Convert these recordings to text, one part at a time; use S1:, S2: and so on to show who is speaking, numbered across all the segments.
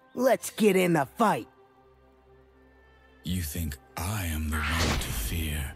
S1: Let's get in the fight.
S2: You think I am the one to fear?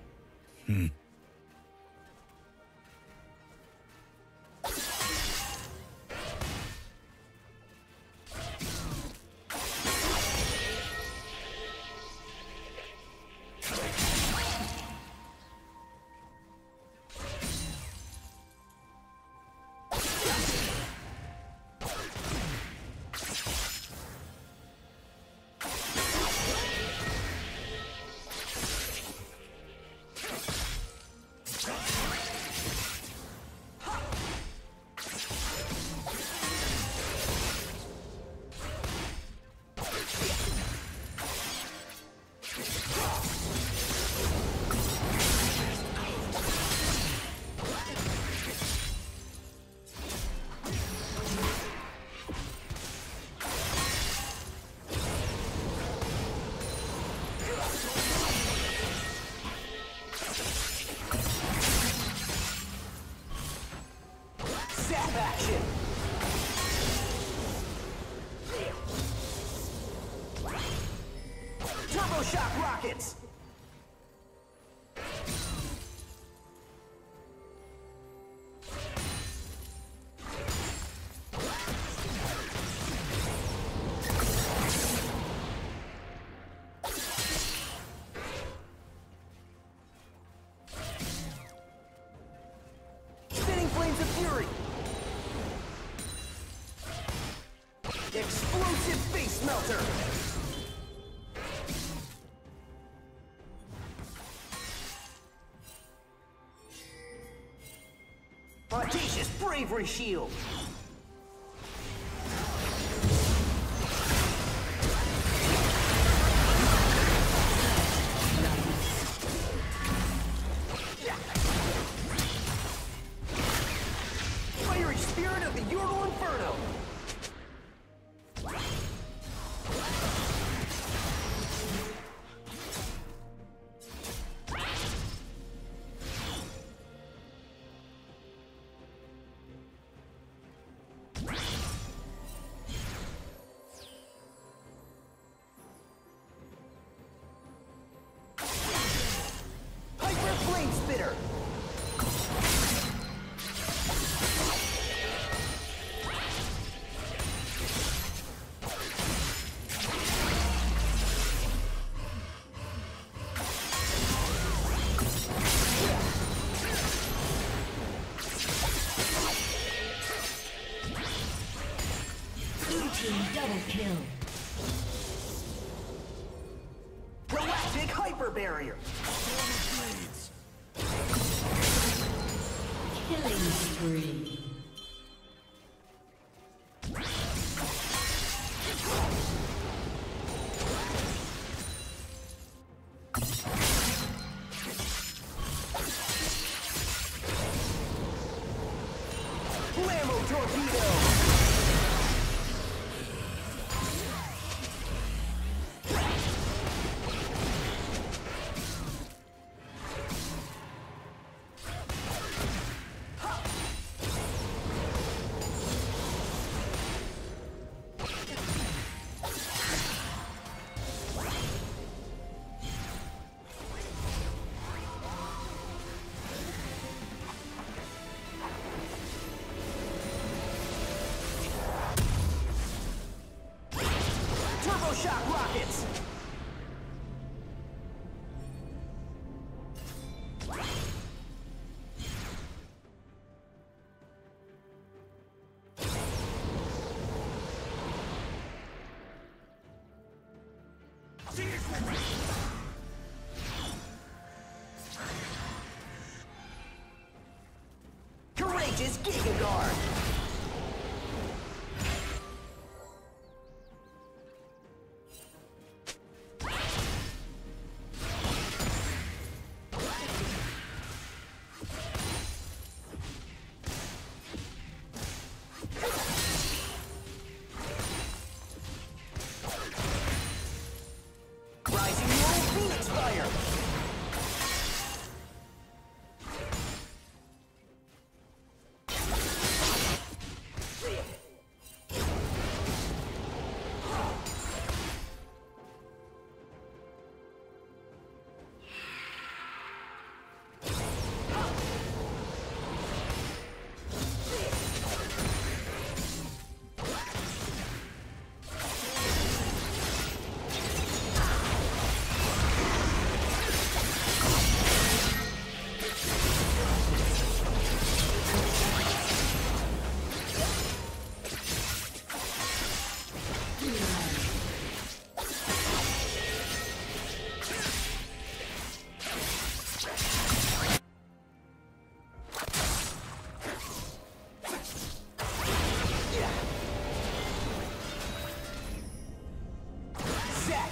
S3: Shock rockets! Spinning flames of fury! Explosive face melter! Audacious bravery shield! Fiery spirit of the Yone Inferno! Spitter!
S4: Blue team double kill.
S3: Galactic hyper barrier!
S4: Killing spree.
S3: Blammo torpedo! Shock rockets! Courageous Giga Guard!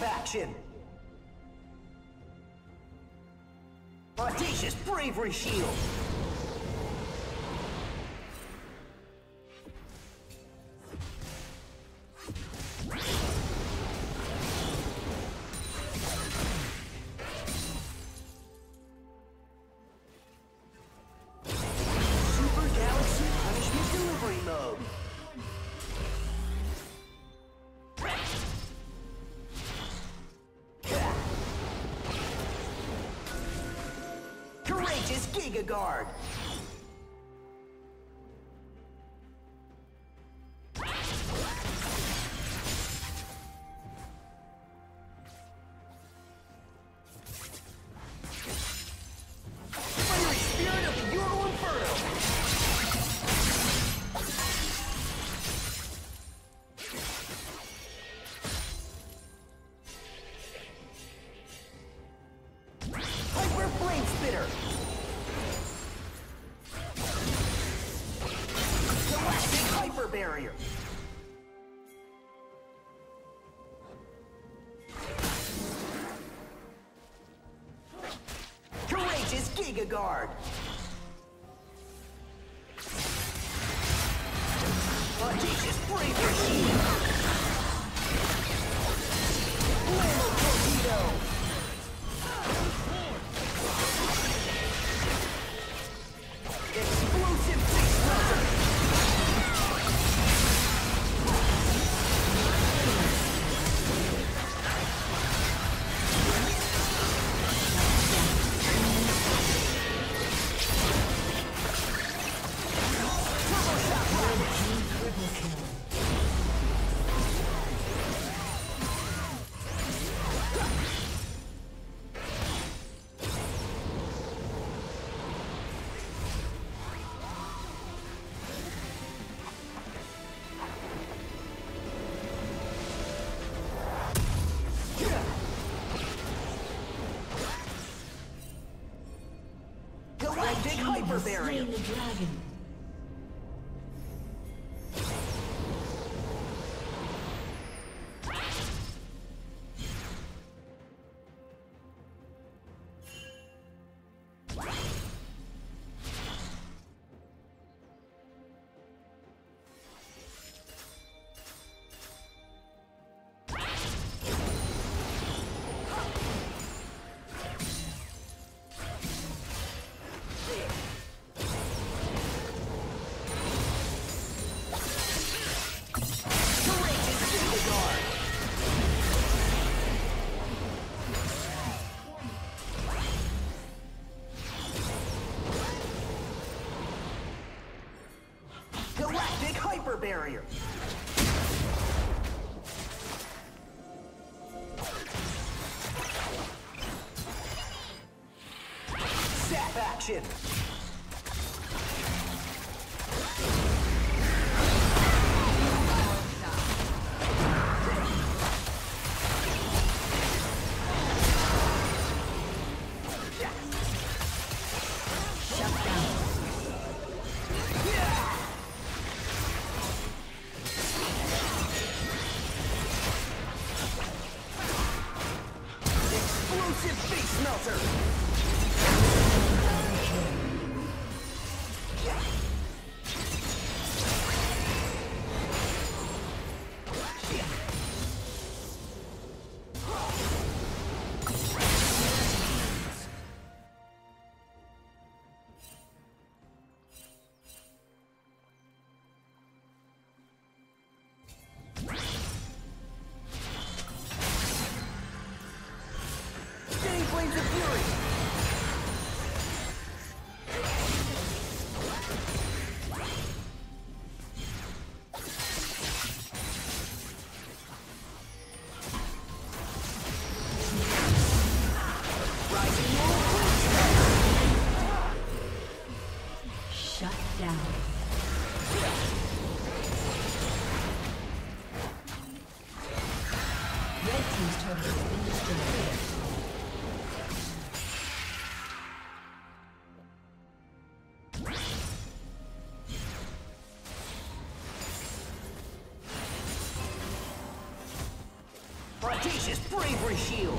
S3: Sap action! Audacious bravery shield! Super Galaxy Punishment Delivery Mode! Courageous Giga Guard! Fiery Spirit of the Euro Inferno! Hyper Flame Spitter! Galactic Hyper Barrier! Courageous Giga Guard! Audacious Bravery Shield! Blammo Torpedo! Explosive Face Melter! Turbo Shock Rocket!
S4: Triple kill.
S3: Galactic Hyper Barrier!
S4: Slain the dragon.
S3: Courageous Giga Guard! Galactic Hyper Barrier! Sap action! Explosive Face Melter! Spinning Flames of Fury! Rising Roll!
S4: Shut down. Red team's turret has been destroyed.
S3: Audacious bravery shield.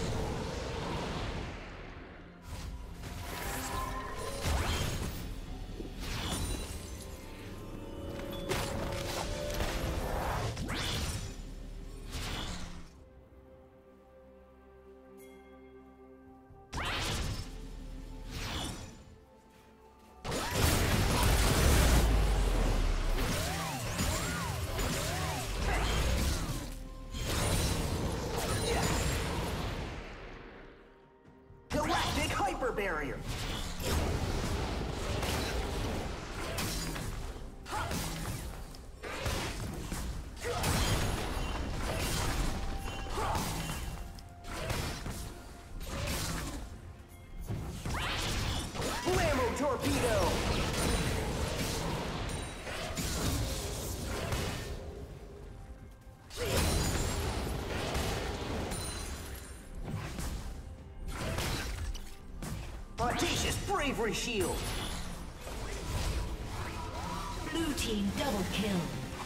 S3: Barrier. Blammo torpedo. Audacious bravery shield.
S4: Blue team double kill.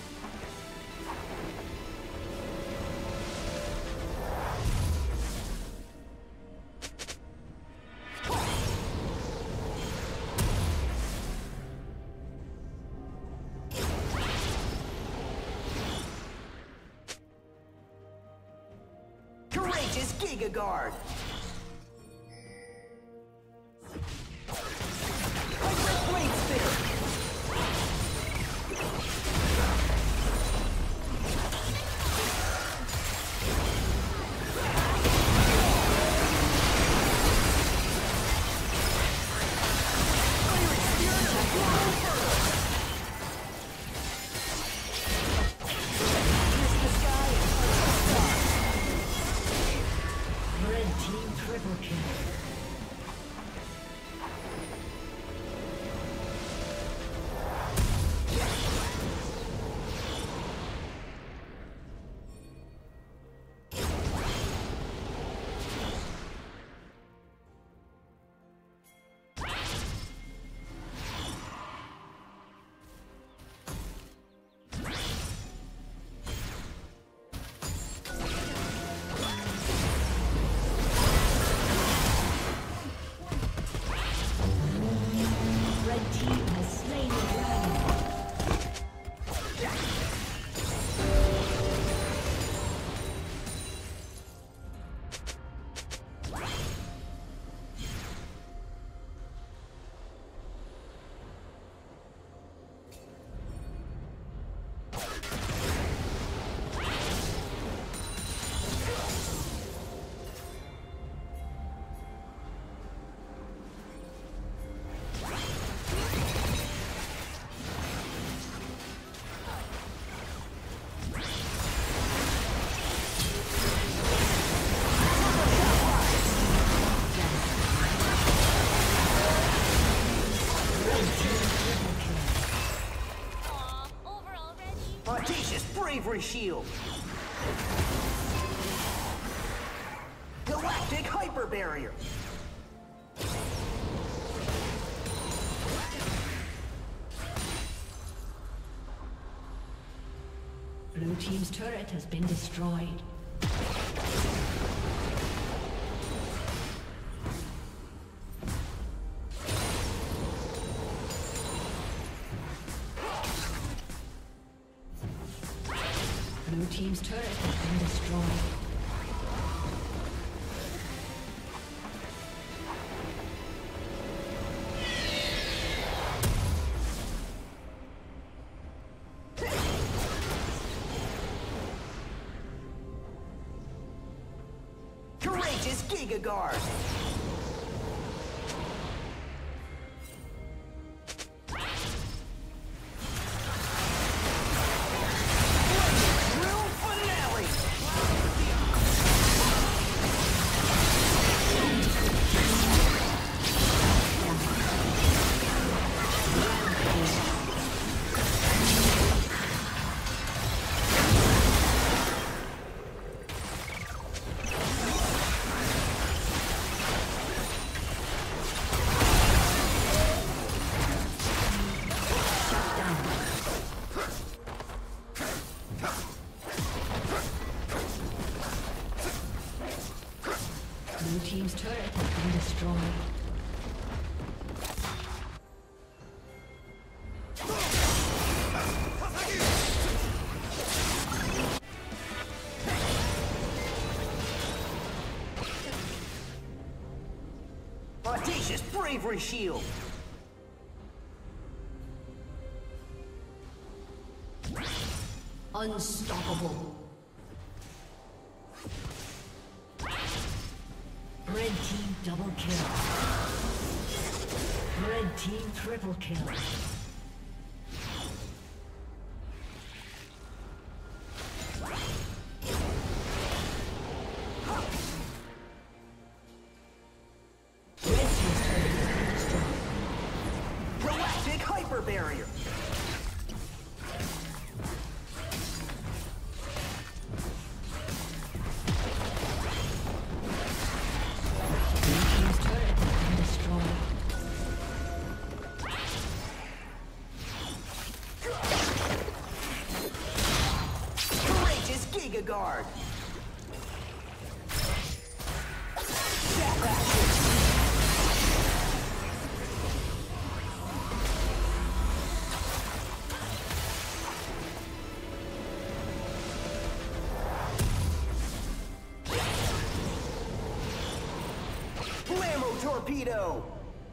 S3: Courageous Giga Guard. Bravery shield. Galactic hyper barrier.
S4: Blue team's turret has been destroyed. Blue team's turret has been destroyed.
S3: Courageous Giga Guard.
S4: Blue team's turret has been destroyed.
S3: Audacious bravery shield!
S4: Unstoppable. Red team double kill. Red team triple kill.
S3: Galactic hyper barrier! Guard. Blammo torpedo.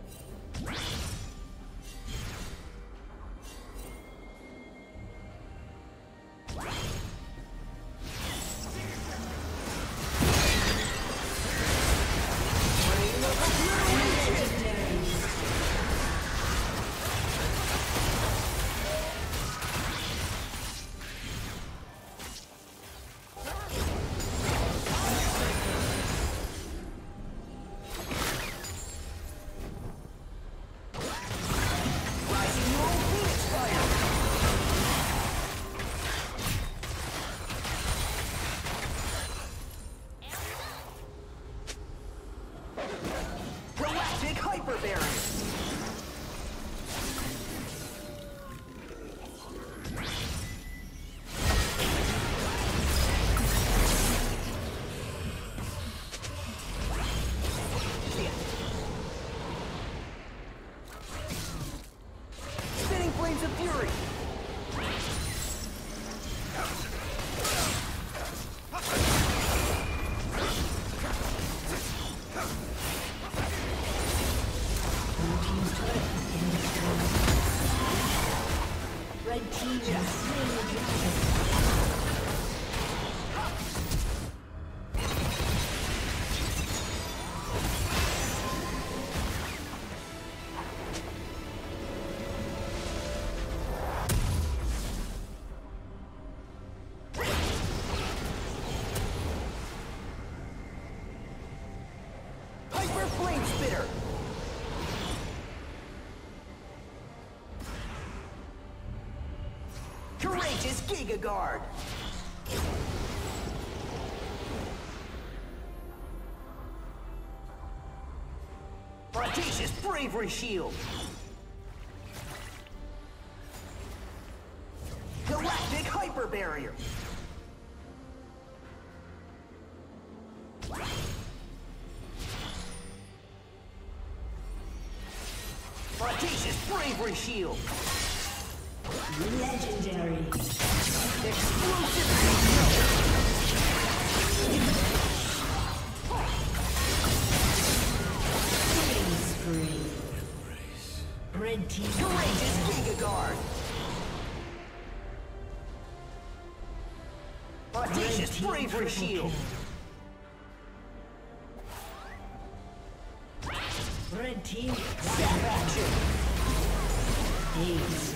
S3: Courageous Giga Guard! Audacious Bravery Shield! Galactic Hyper Barrier! Audacious Bravery Shield!
S4: Legendary.
S3: Explosive
S4: Spree. Red team.
S3: Courageous Giga Guard. Audacious Bravery Shield.
S4: Red team.
S3: Zap action.
S4: Ace.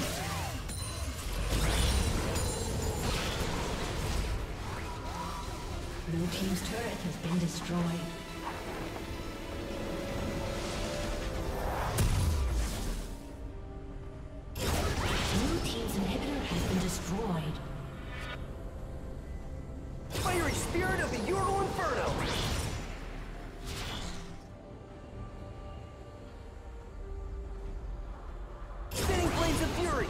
S4: Blue team's turret has been destroyed. Blue team's inhibitor has been destroyed.
S3: Fiery Spirit of the Euro Inferno. Spinning Flames of Fury.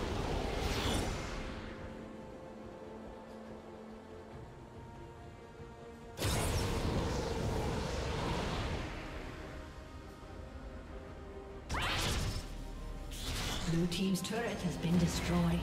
S4: Blue team's turret has been destroyed.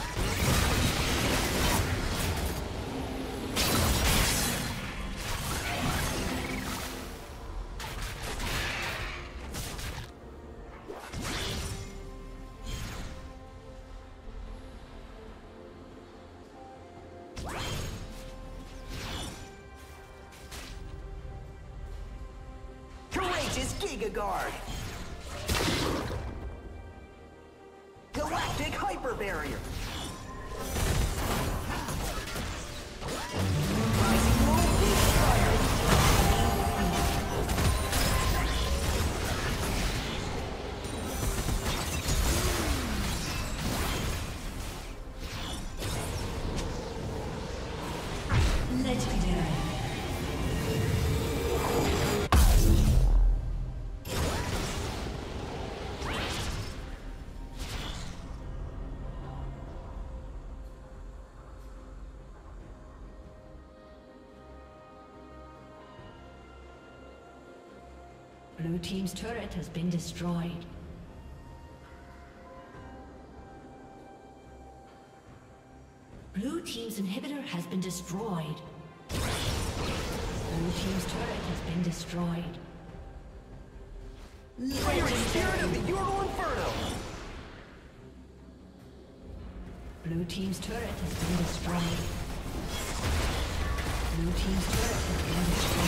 S3: Courageous Giga Guard! Galactic Hyper Barrier! Rising Voltage Fire!
S4: Legendary. Blue team's turret has been destroyed. Blue team's inhibitor has been destroyed. Blue team's turret has been destroyed.
S3: Fiery Spirit of the Yone Inferno!
S4: Blue team's turret has been destroyed. Blue team's turret has been destroyed.